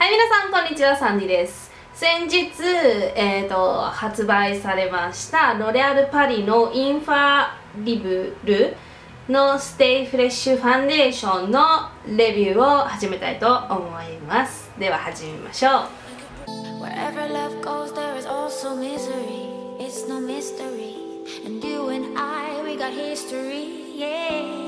はい、皆さんこんにちは、サンディです。先日、発売されましたロレアルパリのインファリブルのステイフレッシュファンデーションのレビューを始めたいと思います。では始めましょう。Wherever love goes, there is also misery. It's no mystery. And you and I, we got history. Yeah.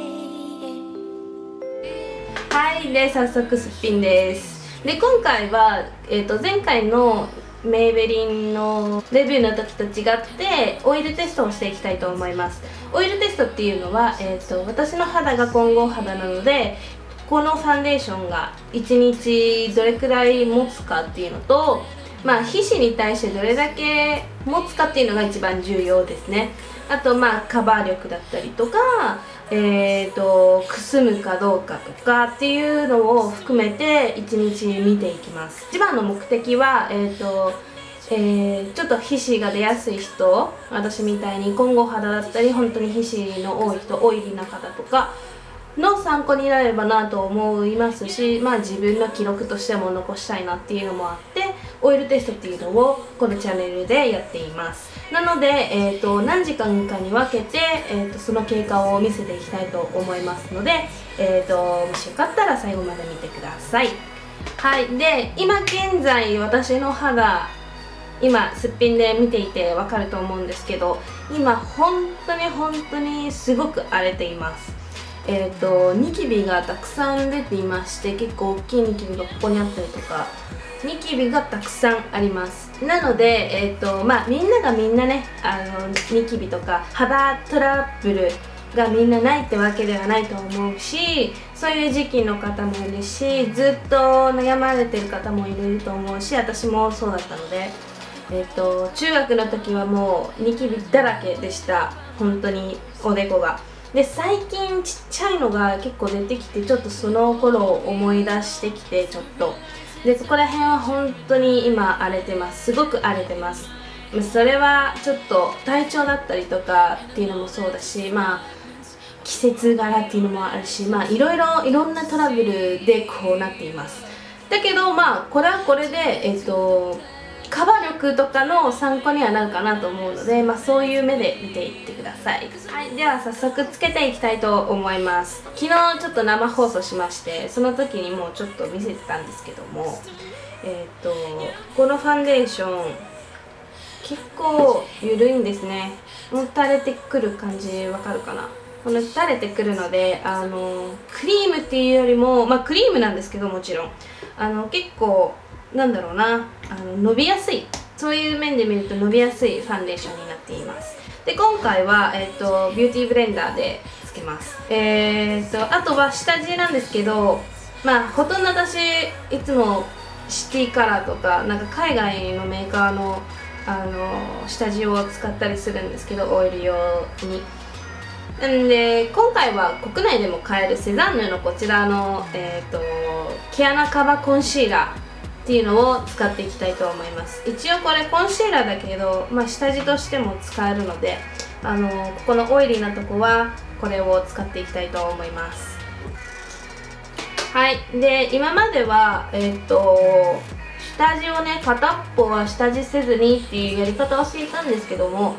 はい、で早速すっぴんです。で今回は、前回のメイベリンのレビューの時と違ってオイルテストをしていきたいと思います。オイルテストっていうのは、私の肌が混合肌なので、このファンデーションが1日どれくらい持つかっていうのと、皮脂に対してどれだけ持つかっていうのが一番重要ですね。あとカバー力だったりとか、くすむかどうかとかっていうのを含めて1日見ていきます。一番の目的は、ちょっと皮脂が出やすい人、私みたいに混合肌だったり本当に皮脂の多い人、オイリーな方とかの参考になればなと思いますし、自分の記録としても残したいなっていうのもあって、オイルテストっていうのをこのチャンネルでやっています。なので、何時間かに分けて、その経過を見せていきたいと思いますので、もしよかったら最後まで見てください。はい、で今現在私の肌、今すっぴんで見ていて分かると思うんですけど、今本当にすごく荒れています。ニキビがたくさん出ていまして、結構大きいニキビがここにあったりとか、ニキビがたくさんあります。なので、みんながみんなね、ニキビとか肌トラブルがみんなないってわけではないと思うし、そういう時期の方もいるし、ずっと悩まれてる方もいると思うし、私もそうだったので、中学の時はもうニキビだらけでした。本当におでこが。で最近ちっちゃいのが結構出てきて、ちょっとその頃を思い出してきて、ちょっとでそこら辺は本当に今荒れてます。すごく荒れてます。それはちょっと体調だったりとかっていうのもそうだし、季節柄っていうのもあるし、いろんなトラブルでこうなっています。だけどこれはこれでカバー力とかの参考にはなるかなと思うので、そういう目で見ていってください。はい、では早速つけていきたいと思います。昨日ちょっと生放送しまして、その時にもうちょっと見せてたんですけども、このファンデーション結構緩いんですね。もう垂れてくる感じわかるかな。この垂れてくるので、クリームっていうよりも、クリームなんですけど、もちろん結構なんだろうな、伸びやすい、そういう面で見ると伸びやすいファンデーションになっています。で今回は、ビューティーブレンダーでつけます。あとは下地なんですけど、ほとんど私いつもシティカラーとか海外のメーカーの下地を使ったりするんですけど、オイル用に。んで今回は国内でも買えるセザンヌのこちらの、毛穴カバーコンシーラーっていうのを使っていきたいと思います。一応これコンシーラーだけど、下地としても使えるので、ここのオイリーなとこはこれを使っていきたいと思います。はい、で今までは下地をね、片っぽは下地せずにっていうやり方をしていたんですけども、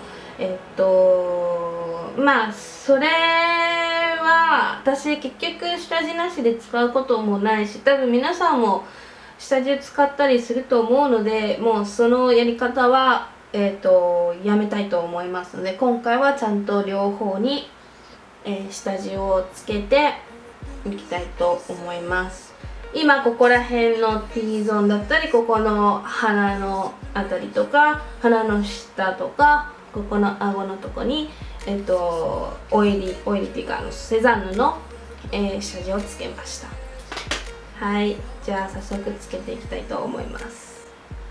それは私結局下地なしで使うこともないし、多分皆さんも下地を使ったりすると思うので、もうそのやり方は、やめたいと思いますので、今回はちゃんと両方に、下地をつけていきたいと思います。今ここら辺の T ゾーンだったり、ここの鼻のあたりとか鼻の下とかここの顎のとこに、オイリーっていうかセザンヌの、下地をつけました。はい、じゃあ早速つけていきたいと思います。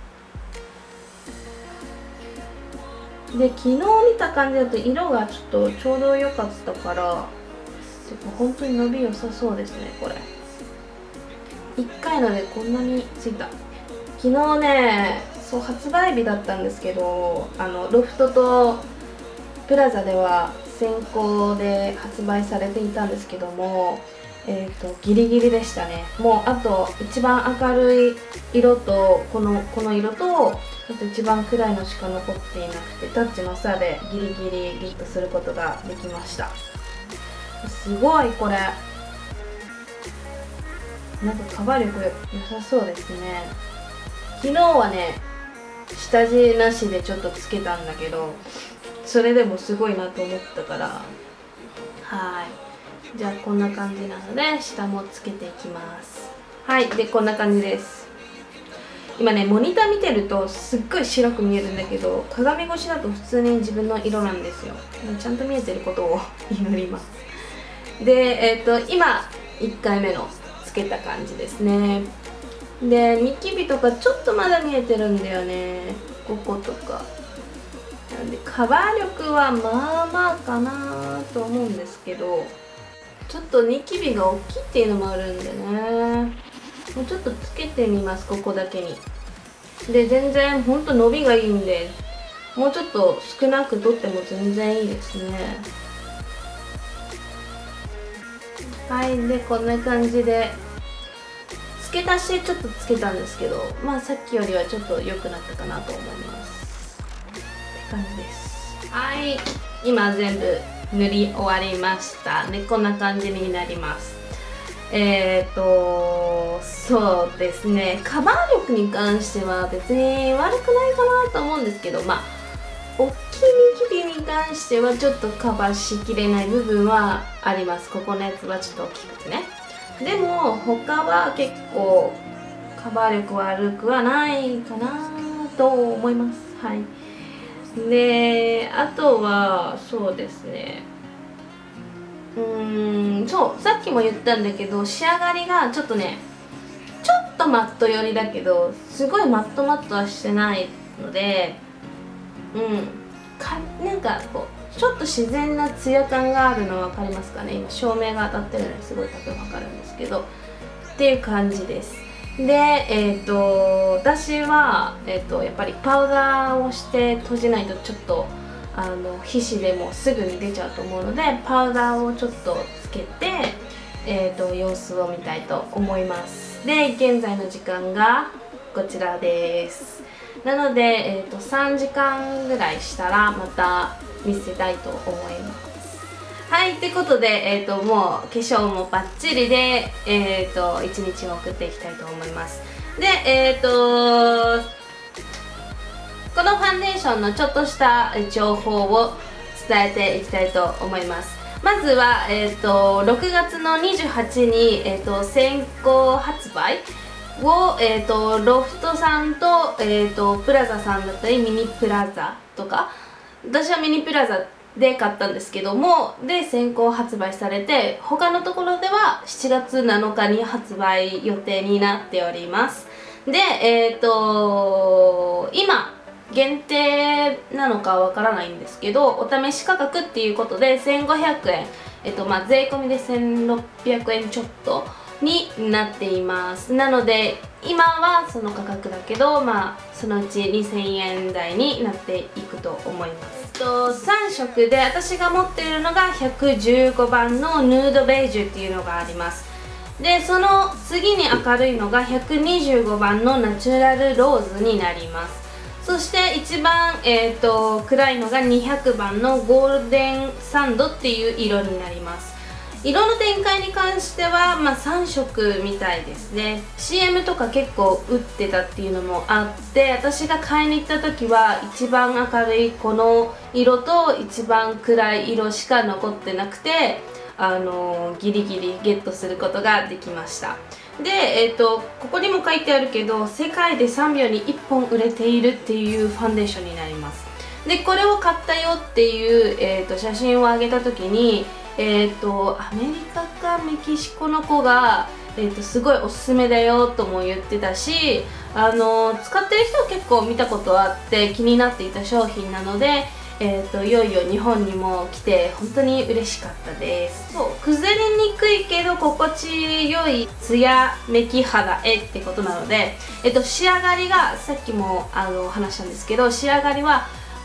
で昨日見た感じだと色がちょうど良かったから、本当に伸び良さそうですね。これ1回のでこんなについた。昨日ね、そう発売日だったんですけど、ロフトとプラザでは先行で発売されていたんですけども、 ギリギリでしたね。もうあと一番明るい色とこの色と、あと一番暗いのしか残っていなくて、タッチの差でギリギリゲットすることができました。すごいこれ、なんかカバー力良さそうですね。昨日はね下地なしでちょっとつけたんだけど、それでもすごいなと思ったから、はい、じゃあこんな感じなので下もつけていきます。はい、でこんな感じです。今ねモニター見てるとすっごい白く見えるんだけど、鏡越しだと普通に自分の色なんですよ。ちゃんと見えてることを祈ります。で今1回目のつけた感じですね。でニキビとかちょっとまだ見えてるんだよね、こことか。なんでカバー力はまあまあかなと思うんですけど、ちょっとニキビが大きいっていうのもあるんでね、もうちょっとつけてみます、ここだけに。で全然ほんと伸びがいいんで、もうちょっと少なく取っても全然いいですね。はい、でこんな感じで付け足しちょっとつけたんですけど、まあさっきよりはちょっと良くなったかなと思いますって感じです。はい、今全部塗り終わりました。でこんな感じになります。そうですね、カバー力に関しては別に悪くないかなと思うんですけど、まあ大きいニキビに関してはちょっとカバーしきれない部分はあります。ここのやつはちょっと大きくてね。でも他は結構カバー力悪くはないかなと思います。はい。であとはそうですね、そうさっきも言ったんだけど、仕上がりがちょっとねちょっとマット寄りだけど、すごいマットはしてないので、なんかこうちょっと自然なツヤ感があるの分かりますかね。今照明が当たってるのですごい多分分かるんですけどっていう感じです。で私はやっぱりパウダーをして閉じないとちょっと皮脂でもすぐに出ちゃうと思うので、パウダーをちょっとつけて様子を見たいと思います。で現在の時間がこちらです。なので、3時間ぐらいしたらまた見せたいと思います。はい、ってことで、もう化粧もバッチリで、一日を送っていきたいと思います。でこのファンデーションのちょっとした情報を伝えていきたいと思います。まずは、6月の28日に、先行発売を、ロフトさんと、プラザさんだったりミニプラザとか、私はミニプラザで買ったんですけども、で先行発売されて、他のところでは7月7日に発売予定になっております。で今限定なのかわからないんですけど、お試し価格っていうことで1500円、税込みで1600円ちょっとになっています。なので今はその価格だけど、そのうち2000円台になっていくと思います。3色で私が持っているのが115番のヌードベージュっていうのがあります。でその次に明るいのが125番のナチュラルローズになります。そして一番、暗いのが200番のゴールデンサンドっていう色になります。色の展開に関しては、3色みたいですね。 CM とか結構打ってたっていうのもあって、私が買いに行った時は一番明るいこの色と一番暗い色しか残ってなくて、ギリギリゲットすることができました。で、ここにも書いてあるけど、世界で3秒に1本売れているっていうファンデーションになります。でこれを買ったよっていう、写真を上げた時に、アメリカかメキシコの子が、すごいおすすめだよとも言ってたし、使ってる人は結構見たことあって気になっていた商品なので、いよいよ日本にも来て本当に嬉しかったです。そう、崩れにくいけど心地よいツヤめき肌ってことなので、仕上がりがさっきも話したんですけど、仕上がりは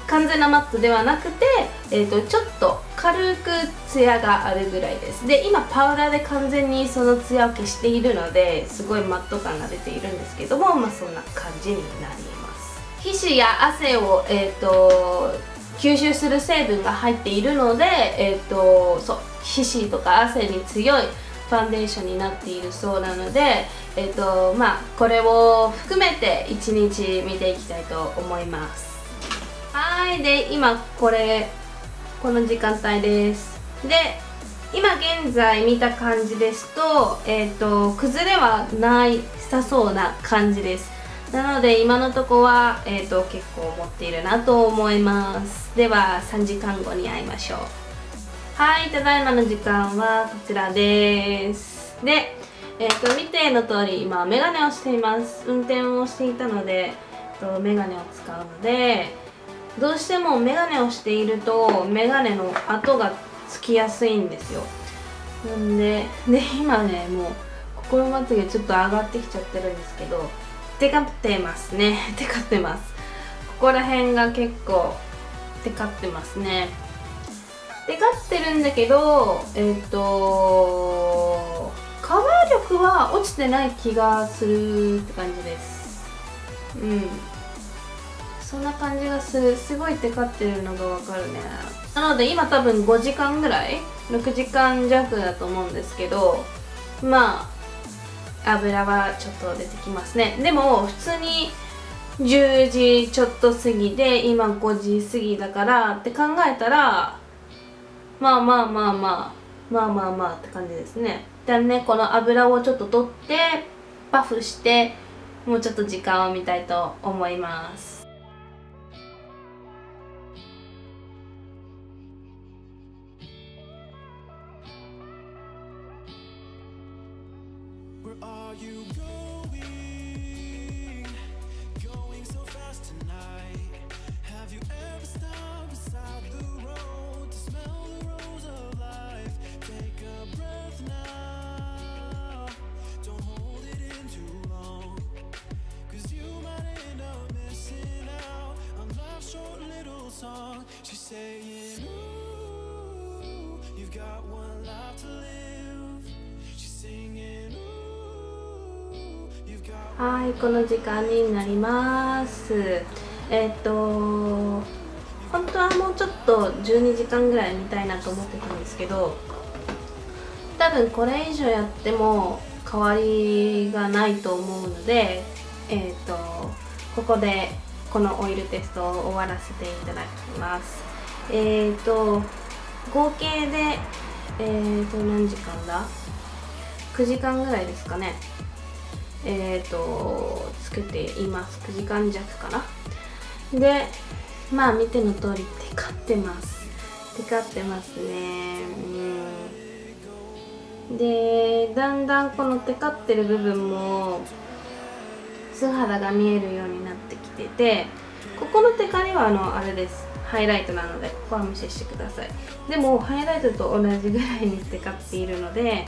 完全なマットではなくて、ちょっと軽くツヤがあるぐらいです。で今パウダーで完全にそのツヤを消しているのですごいマット感が出ているんですけども、そんな感じになります。皮脂や汗を、吸収する成分が入っているので、そう皮脂とか汗に強いファンデーションになっているそうなので、これを含めて1日見ていきたいと思います。はい、で今この時間帯です。で今現在見た感じですと、崩れはないさそうな感じです。なので今のとこは、結構持っているなと思います。では3時間後に会いましょう。はい、ただいまの時間はこちらです。で、見ての通り今メガネをしています。運転をしていたので、メガネを使うので、どうしてもメガネをしているとメガネの跡がつきやすいんですよ。なんで今ね、もう心まつげちょっと上がってきちゃってるんですけど、テカってますね。テカってます。ここら辺が結構テカってますね。テカってるんだけど、カバー力は落ちてない気がするって感じです。そんな感じがする。すごいテカってるのがわかるね。なので今多分5時間ぐらい、6時間弱だと思うんですけど、油はちょっと出てきますね。でも普通に10時ちょっと過ぎで今5時過ぎだからって考えたら、まあって感じですね。でね、この油をちょっと取ってパフしてもうちょっと時間を見たいと思います。 She's saying, ooh, you've got one life to live. She's singing, ooh, you've got. はい、この時間になります。本当はもうちょっと12時間ぐらい見たいなと思ってたんですけど、多分これ以上やっても変わりがないと思うので、ここでこのオイルテストを終わらせていただきます。合計で何時間だ？9時間ぐらいですかね。つけています。9時間弱かな。で、見ての通りテカってます。テカってますね。で、だんだんこのテカってる部分も素肌が見えるようになってきてて、ここのテカリはあれです。ハイライトなのでここは無視してください。でもハイライトと同じぐらいにテカっているので、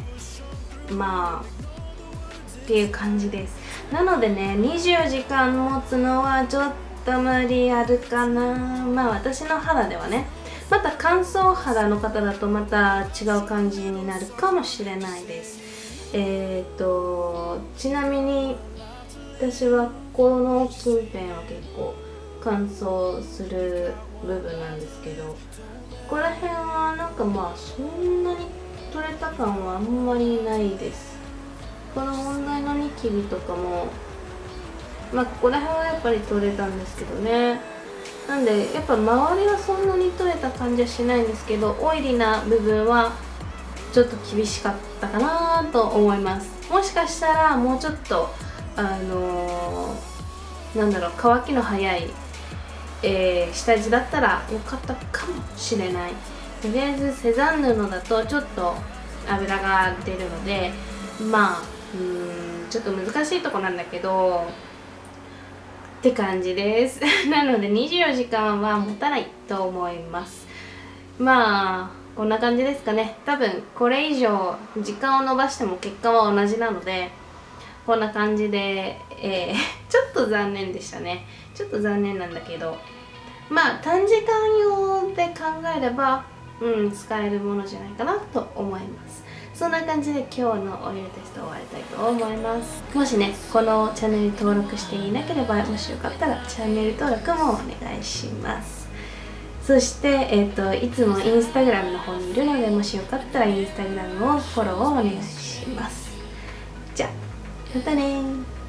っていう感じです。なのでね、20時間持つのはちょっと無理あるかな。私の肌ではね、また乾燥肌の方だとまた違う感じになるかもしれないです。ちなみに私はこの近辺は結構乾燥する部分なんですけど、ここら辺はそんなに取れた感はあんまりないです。この問題のニキビとかもここら辺はやっぱり取れたんですけどね。なんでやっぱ周りはそんなに取れた感じはしないんですけど、オイリーな部分はちょっと厳しかったかなと思います。もしかしたらもうちょっと乾きの早い、下地だったら良かったかもしれない。とりあえずセザンヌのだとちょっと油が出るので、ちょっと難しいとこなんだけどって感じですなので24時間は持たないと思います。こんな感じですかね。多分これ以上時間を延ばしても結果は同じなので、こんな感じで、ちょっと残念でしたね。ちょっと残念なんだけど、 まあ短時間用で考えれば使えるものじゃないかなと思います。そんな感じで今日のオイルテストを終わりたいと思います。もしねこのチャンネルに登録していなければ、もしよかったらチャンネル登録もお願いします。そして、いつもインスタグラムの方にいるので、もしよかったらインスタグラムをフォローをお願いします。じゃあまたねー。